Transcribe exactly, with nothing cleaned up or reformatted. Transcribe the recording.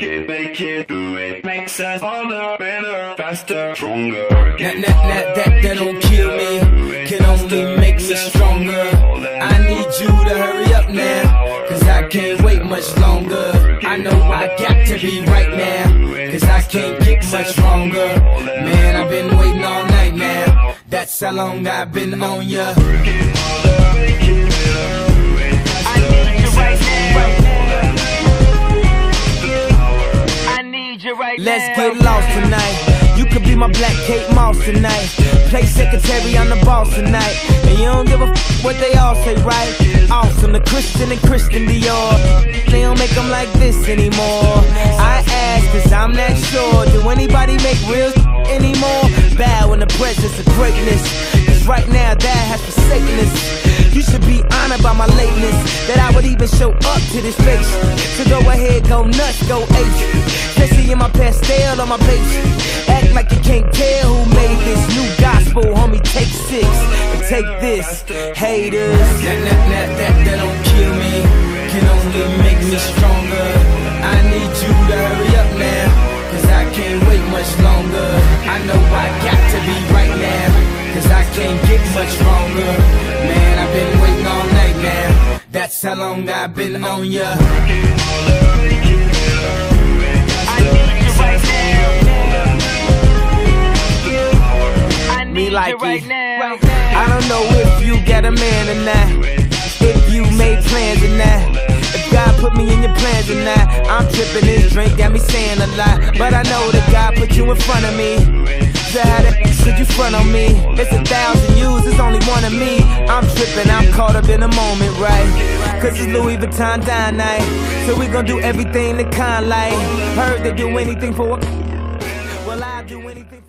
work it, make it, do it. Makes us harder, better, faster, stronger. That, that, that, that, that don't kill me, can only make me stronger. I need you to hurry up now, cause I can't wait much longer. I know I got to be right now, cause I can't get much longer. Man, I've been waiting all night now, that's how long I've been on ya. Let's get lost tonight. You could be my black Kate Moss tonight. Play secretary, I'm the boss tonight. And you don't give a f what they all say, right? Awesome, the Christian and Christian Dior. They don't make them like this anymore. I ask, cause I'm not sure. Do anybody make real anymore? Bow in the presence of greatness, cause right now that has forsaken us. You should be honored by my lateness, that I would even show up to this place. So go ahead, go nuts, go ape. Especially in my pastel on my page. Act like you can't tell who made this new gospel, homie. Take six and take this, haters. That, that, that, that, that don't kill me, can only make me stronger. I need you to hurry up now, cause I can't wait much longer. I know I got to be right now, cause I can't get much longer. Man, I've been waiting all night now, that's how long I've been on ya. Me like right now. I don't know if you got a man or not, if you made plans or not, if God put me in your plans or not. I'm tripping, this drink got me saying a lot, but I know that God put you in front of me. So how the f could you front on me? It's a thousand yous, it's only one of me. I'm tripping, I'm caught up in the moment, right? Cause it's Louis Vuitton dine night, so we gon' do everything the kind like. Heard they do anything for a, well, I'll do anything for